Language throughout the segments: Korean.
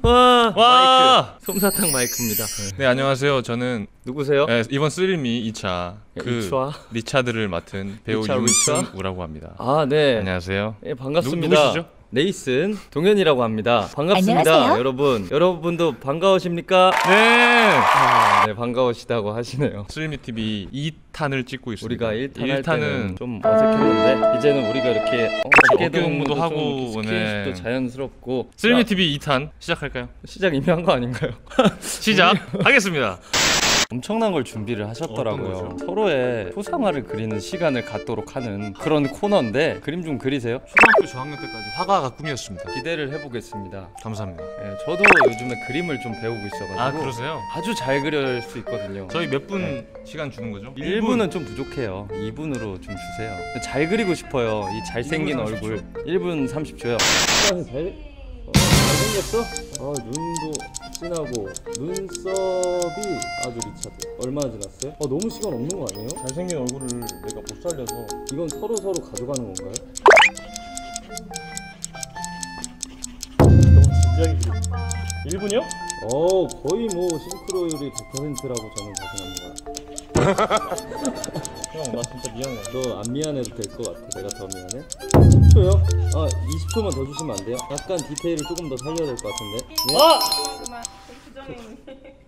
와 와! 솜사탕 마이크입니다. 네, 안녕하세요. 저는 누구세요? 네, 이번 쓰릴미 2차 이차? 리차드를 맡은 배우 리차, 윤승우라고 합니다. 아, 네. 안녕하세요. 네, 반갑습니다. 누구시죠? 네이슨 동현이라고 합니다. 반갑습니다. 안녕하세요. 여러분. 여러분도 반가우십니까? 네. 네, 반가우시다고 하시네요. 쓰릴미 TV 2탄을 찍고 있습니다. 우리가 1탄 할 때는 좀 어색했는데 이제는 우리가 이렇게 어깨 동무도 동무도 하고, 좀 네. 스킨십도 자연스럽고. 쓰릴미 자, TV 2탄 시작할까요? 시작 이미 한 거 아닌가요? 시작하겠습니다. 엄청난 걸 준비를 어떤 하셨더라고요. 거죠? 서로의 초상화를 그리는 시간을 갖도록 하는 그런 코너인데 그림 좀 그리세요? 초등학교 저학년 때까지 화가가 꿈이었습니다. 기대를 해보겠습니다. 감사합니다. 네, 저도 요즘에 그림을 좀 배우고 있어가지고 아, 그러세요? 아주 잘 그릴 수 있거든요. 저희 몇 분 시간 주는 거죠? 1분은 좀 부족해요. 2분으로 좀 주세요. 잘 그리고 싶어요. 이 잘생긴 1분 얼굴. 1분 30초요. 잘생겼어? 아, 눈도 진하고 눈썹이 아주 리차드. 얼마나 지났어요? 너무 시간 없는 거 아니에요? 잘생긴 얼굴을 내가 못 살려서 이건 서로 가져가는 건가요? 너무 진지하게 그려. 1분이요? 거의 뭐 싱크로율이 100%라고 저는 자신합니다. 형, 나 진짜 미안해. 너 안 미안해도 될 것 같아. 내가 더 미안해? 10초요? 20초만 더 주시면 안 돼요? 약간 디테일을 조금 더 살려야 될 것 같은데. 네?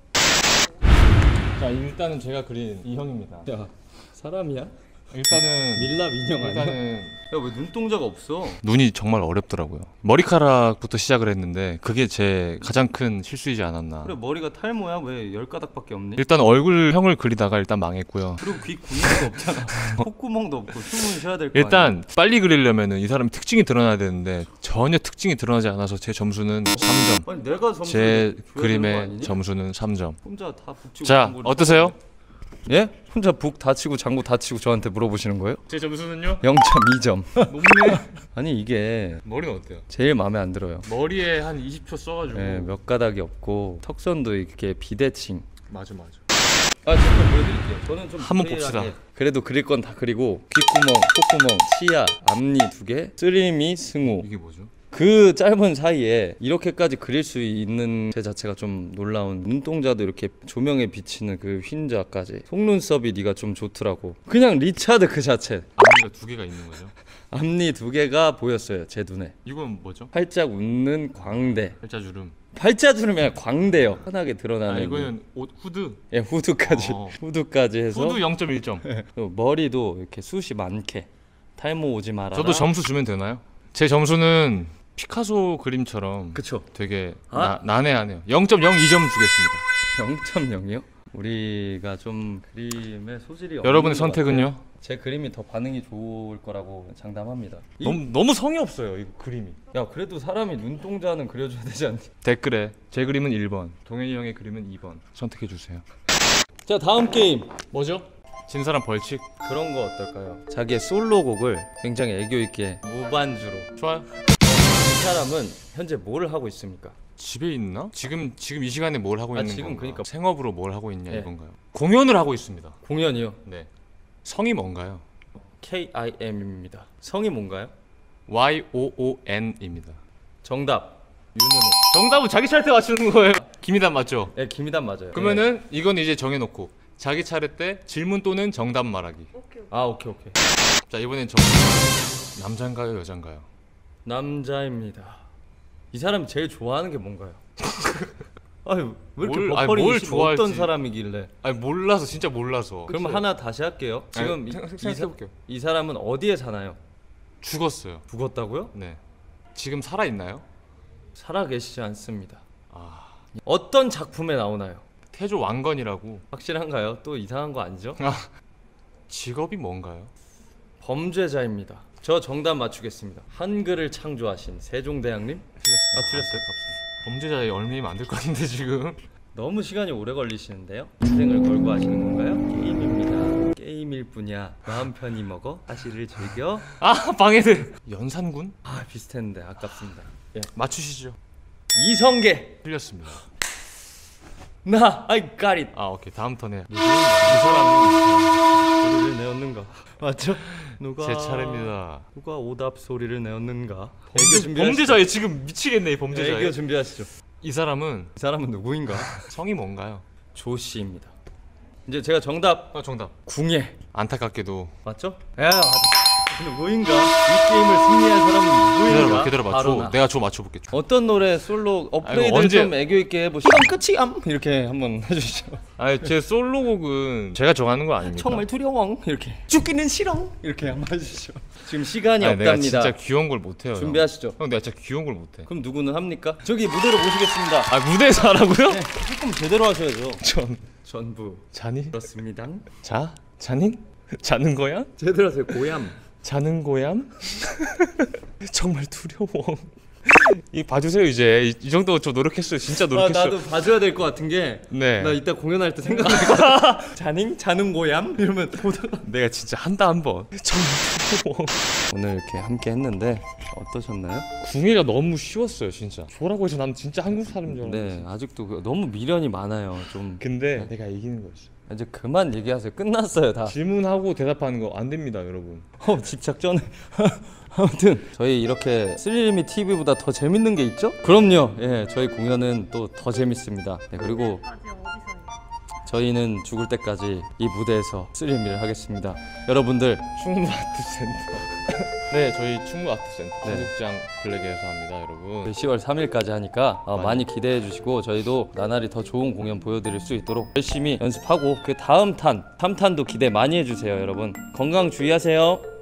자, 일단은 제가 그린 이 형입니다. 야, 사람이야? 일단은 밀랍 인형 아니야? 일단은 야, 왜 눈동자가 없어? 눈이 정말 어렵더라고요. 머리카락부터 시작을 했는데 그게 제 가장 큰 실수이지 않았나. 그래, 머리가 탈모야? 왜 10가닥밖에 없니? 일단 얼굴형을 그리다가 일단 망했고요. 그리고 귀 구멍도 없잖아. 콧구멍도 없고 숨은 쉬어야 될 거 아니야? 일단 빨리 그리려면은 이 사람의 특징이 드러나야 되는데 전혀 특징이 드러나지 않아서 제 점수는 3점. 아니, 내가 점수를 제 줘야 되는 거 그림의 아니니? 점수는 3점. 혼자 다 북치고 자, 장구를 어떠세요? 예? 혼자 북 다치고 장구 다치고 저한테 물어보시는 거예요? 제 점수는요? 0.2점. 높네. 아니, 이게 머리는 어때요? 제일 마음에 안 들어요. 머리에 한 20초 써가지고. 네, 몇 가닥이 없고 턱선도 이렇게 비대칭. 맞아. 제가 보여드릴게요. 저는 좀 한번 디테일하게. 봅시다. 그래도 그릴 건 다 그리고 귓구멍, 콧구멍, 치아, 앞니 2개, 쓰리미, 승우. 이게 뭐죠? 그 짧은 사이에 이렇게까지 그릴 수 있는 제 자체가 좀 놀라운. 눈동자도 이렇게 조명에 비치는 그 흰자까지. 속눈썹이 네가 좀 좋더라고. 그냥 리차드 그 자체. 앞니가 2개가 있는 거죠? 앞니 2개가 보였어요, 제 눈에. 이건 뭐죠? 활짝 웃는 광대. 팔자주름. 팔자주름이 아니라 광대요. 환하게 드러나는. 이거는 옷 후드. 예, 후드까지. 어. 후드까지 해서. 후드 0.1점. 또 머리도 이렇게 숱이 많게. 탈모 오지 말아라. 저도 점수 주면 되나요? 제 점수는 피카소 그림처럼 그쵸. 되게 아? 난해하네요. 0.02점 주겠습니다. 0.0이요? 우리가 좀 그림의 소질이 여러분의 없는 것 선택은요? 같아요. 제 그림이 더 반응이 좋을 거라고 장담합니다. 너무 성의 없어요, 이 그림이. 야, 그래도 사람이 눈동자는 그려줘야 되지 않니? 댓글에 제 그림은 1번, 동현이 형의 그림은 2번 선택해 주세요. 자, 다음 게임. 뭐죠? 진 사람 벌칙. 그런 거 어떨까요? 자기의 솔로곡을 굉장히 애교 있게 무반주로. 좋아요. 이 사람은 현재 뭘 하고 있습니까? 집에 있나? 지금 이 시간에 뭘 하고 있는 지금 건가? 그러니까. 생업으로 뭘 하고 있냐 네. 이건가요? 공연을 하고 있습니다. 공연이요. 네. 성이 뭔가요? KIM입니다. 성이 뭔가요? YOON입니다. 정답. 윤은호. 정답은 자기 차례 때 맞추는 거예요. 김희단 맞죠? 네, 김희단 맞아요. 그러면은 이건 이제 정해놓고 자기 차례 때 질문 또는 정답 말하기. 아, 오케이. 자, 이번엔 남잔가요, 여잔가요? 남자입니다. 이 사람이 제일 좋아하는 게 뭔가요? 아유, 왜 이렇게 뭘 버퍼링이 어떤 좋아할지. 사람이길래? 아니 몰라서 진짜 몰라서. 그럼 하나 다시 할게요. 지금 생각해볼게요. 이 사람은 어디에 사나요? 죽었어요. 죽었다고요? 네. 지금 살아 있나요? 살아 계시지 않습니다. 아, 어떤 작품에 나오나요? 태조 왕건이라고. 확실한가요? 또 이상한 거 아니죠? 직업이 뭔가요? 범죄자입니다. 저 정답 맞추겠습니다. 한글을 창조하신 세종대왕님? 틀렸어요? 범죄자의 얼미면 안 될 것 같은데 지금. 너무 시간이 오래 걸리시는데요? 인생을 걸고 하시는 건가요? 게임입니다. 게임일 뿐이야. 마음 편히 먹어. 사실을 즐겨. 아, 방해돼. 연산군? 아, 비슷했는데 아깝습니다. 예. 맞추시죠. 이성계. 틀렸습니다. I got it. 아, 오케이. 다음 턴에 이 사람은 소리를 내었는가? 맞죠? 누가 제 차례입니다. 누가 오답 소리를 내었는가? 범죄자에 지금 미치겠네, 이 범죄자에. 애교 준비하시죠. 이 사람은 이 사람은 누구인가? 성이 뭔가요? 조 씨입니다. 이제 제가 정답 정답. 궁예 안타깝게도 맞죠? 야 누구인가? 이 게임을 승리한 사람은 누구인가? 기다려봐. 바로 조, 나. 내가 조 맞춰볼게. 어떤 노래 솔로 업그레이드를 언제- 좀 애교 있게 해보시죠. 시간 끝이암 이렇게 한번 해주시죠. 아니 제 솔로곡은 제가 정하는 거 아닙니까? 정말 두려워 이렇게 죽기는 싫어 이렇게 한번 해주시죠. 지금 시간이 아니, 내가 없답니다. 진짜 귀여운 걸 못해요. 준비하시죠. 형, 내가 진짜 귀여운 걸 못해. 그럼 누구는 합니까? 저기 무대로 모시겠습니다. 아 무대에서 하라고요? 네, 조금 제대로 하셔야죠. 전부 전부 자니? 그렇습니다. 자니? 자는 거야? 제대로 하세요. 고얌. 자는 고얌? 정말 두려워. 이 봐주세요 이제 이 정도 좀 노력했어요. 진짜 아, 노력했어요. 나도 봐줘야 될 것 같은 게. 네. 나 이따 공연할 때 생각나니까 자는 고얌 이러면 보다가 내가 진짜 한다 한 번. 정말 두려워. 오늘 이렇게 함께 했는데 어떠셨나요? 궁예가 너무 쉬웠어요 진짜. 조라고 해서 난 진짜 한국 사람인 줄 알았어. 네, 아직도 너무 미련이 많아요. 좀 근데 내가 이기는 거였어. 이제 그만 얘기하세요. 끝났어요 다. 질문하고 대답하는 거 안 됩니다 여러분. 집착전에. 아무튼 저희 이렇게 스릴미 TV보다 더 재밌는 게 있죠? 그럼요. 예, 저희 공연은 또 더 재밌습니다. 네, 그리고 저희는 죽을 때까지 이 무대에서 스릴미를 하겠습니다. 여러분들 충무 아트센터. 네, 저희 충무 아트센터 네. 중국장 블랙에서 합니다, 여러분. 10월 3일까지 하니까 많이 기대해 주시고 저희도 나날이 더 좋은 공연 보여드릴 수 있도록 열심히 연습하고 그 다음 탄 3탄도 기대 많이 해주세요 여러분. 건강 주의하세요.